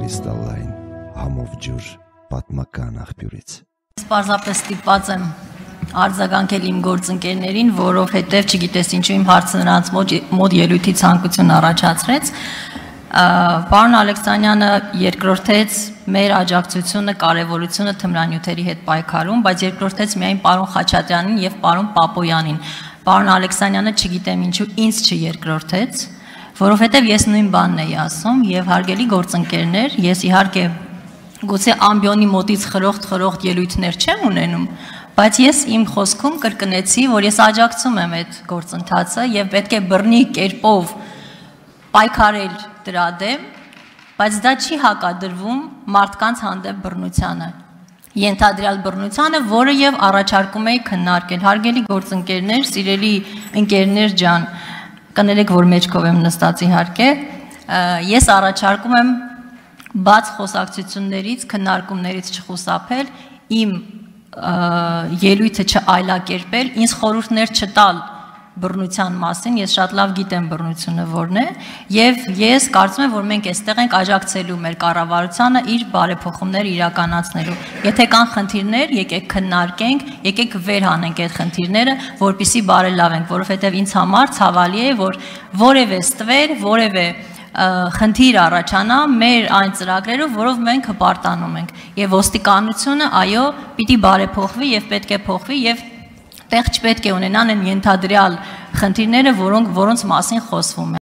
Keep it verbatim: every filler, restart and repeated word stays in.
կրիստալային համով ջուր պատմական աղբյուրից։ Պարզապես ստիպված եմ արձագանքել իմ գործընկերներին, որովհետև չգիտես ինչու իմ հարցը նրանց մոտ ելույթի ցանկություն առաջացրեց։ Պարոն Ալեքսանյանը երկրորդեց մեր աջակցությունը, կարևորությունը թմրանյութերի հետ պայքարում, բայց երկրորդեց միայն պարոն Խաչատրյանին եւ պարոն Պապոյանին։ Պարոն Ալեքսանյանը չգիտեմ ինչու ինձ չերկրորդեց, որովհետև ես նույն բանն էի ասում եւ հարգելի գործընկերներ, ես իհարկե գուցե ամբիոնի մոտից խրոխտ-խրոխտ ելույթներ չեմ ունենում, բայց ես իմ խոսքում կրկնեցի, որ ես աջակցում եմ այդ գործընթացը եւ պետք է բռնի կերպով պայքարել դրա դեմ, բայց դա չի հակադրվում մարդկանց հանդեպ բռնությանը, ենթադրյալ բռնությանը, որը եւ առաջարկում էի քննարկել։ Հարգելի գործընկերներ, սիրելի ընկերներ ջան, կներեք, որ մեջքով եմ նստած իհարկե, ես առաջարկում եմ բաց խոսակցություններից, քննարկումներից չխուսափել, իմ ելույթը չայլակերպել, ինձ խորհուրդներ չտալ բռնության մասին, ես շատ լավ գիտեմ բռնությունը որն է, եւ ես կարծում եմ, որ մենք այստեղ ենք աջակցելու մեր կառավարությանը իր բարեփոխումները իրականացնելու։ Եթե կան խնդիրներ, եկեք քննարկենք, եկեք վեր հանենք այդ խնդիրները, որպեսզի բարելավենք, որովհետեւ ինձ համար ցավալի է, որ որևէ ստվեր, որևէ խնդիր առաջանա մեր այն ծրագրերով, որով մենք հպարտանում ենք, եւ ոստիկանությունը, այո, պիտի բարեփոխվի եւ պետք է փոխվի եւ տեղ չպետք է ունենան այն ենթադրյալ խնդիրները, որոնք որոնց մասին խոսվում է։